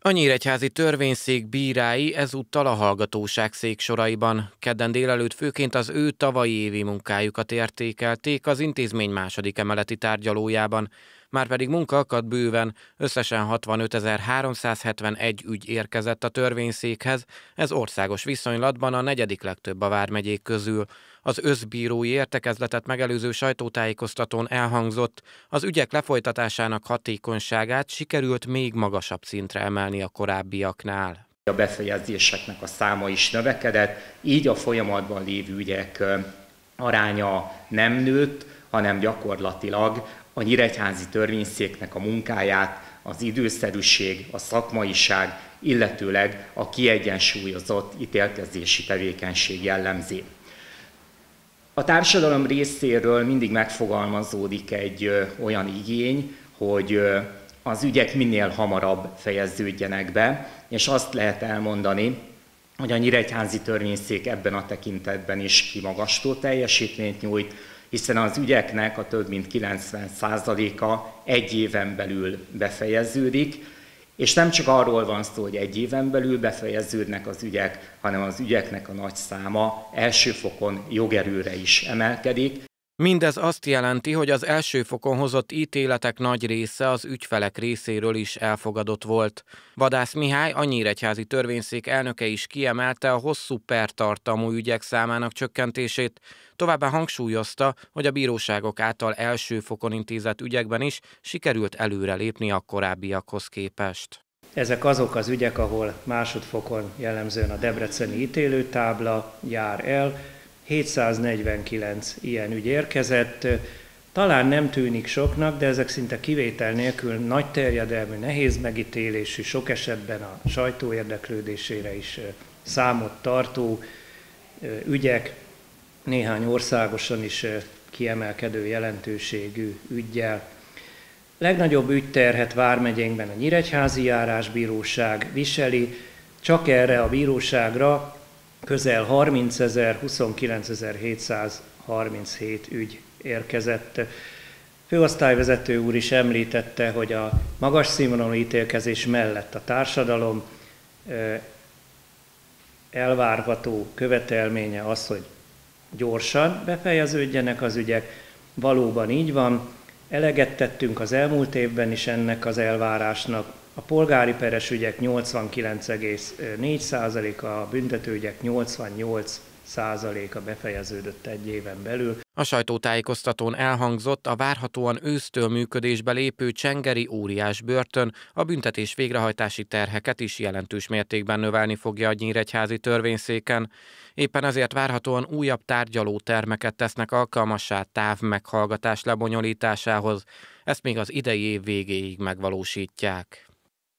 A nyíregyházi törvényszék bírái ezúttal a hallgatóság széksoraiban. Kedden délelőtt főként az ő tavalyi évi munkájukat értékelték az intézmény második emeleti tárgyalójában, márpedig munka akadt bőven, összesen 65.371 ügy érkezett a törvényszékhez, ez országos viszonylatban a negyedik legtöbb a vármegyék közül. Az összbírói értekezletet megelőző sajtótájékoztatón elhangzott, az ügyek lefolytatásának hatékonyságát sikerült még magasabb szintre emelni a korábbiaknál. A befejezéseknek a száma is növekedett, így a folyamatban lévő ügyek aránya nem nőtt, hanem gyakorlatilag a nyíregyházi törvényszéknek a munkáját az időszerűség, a szakmaiság, illetőleg a kiegyensúlyozott ítélkezési tevékenység jellemzi. A társadalom részéről mindig megfogalmazódik egy olyan igény, hogy az ügyek minél hamarabb fejeződjenek be, és azt lehet elmondani, hogy a nyíregyházi törvényszék ebben a tekintetben is kimagasló teljesítményt nyújt, hiszen az ügyeknek a több mint 90%-a egy éven belül befejeződik, és nem csak arról van szó, hogy egy éven belül befejeződnek az ügyek, hanem az ügyeknek a nagy száma első fokon jogerőre is emelkedik. Mindez azt jelenti, hogy az első fokon hozott ítéletek nagy része az ügyfelek részéről is elfogadott volt. Vadász Mihály, a nyíregyházi törvényszék elnöke is kiemelte a hosszú pertartamú ügyek számának csökkentését, továbbá hangsúlyozta, hogy a bíróságok által első fokon intézett ügyekben is sikerült előrelépni a korábbiakhoz képest. Ezek azok az ügyek, ahol másodfokon jellemzően a debreceni ítélőtábla jár el. 749 ilyen ügy érkezett. Talán nem tűnik soknak, de ezek szinte kivétel nélkül nagy terjedelmű, nehéz megítélésű, sok esetben a sajtó érdeklődésére is számot tartó ügyek, néhány országosan is kiemelkedő jelentőségű üggyel. Legnagyobb ügyterhet vármegyénkben a Nyíregyházi Járásbíróság viseli, csak erre a bíróságra közel 30 000, 29.737 ügy érkezett. Főosztályvezető úr is említette, hogy a magas színvonalú ítélkezés mellett a társadalom elvárható követelménye az, hogy gyorsan befejeződjenek az ügyek. Valóban így van. Eleget tettünk az elmúlt évben is ennek az elvárásnak. A polgári peres ügyek 89,4%-a, a büntetőügyek 88%-a befejeződött egy éven belül. A sajtótájékoztatón elhangzott, a várhatóan ősztől működésbe lépő csengeri óriás börtön a büntetés végrehajtási terheket is jelentős mértékben növelni fogja a nyíregyházi törvényszéken. Éppen ezért várhatóan újabb tárgyalótermeket tesznek alkalmassá távmeghallgatás lebonyolításához. Ezt még az idei év végéig megvalósítják.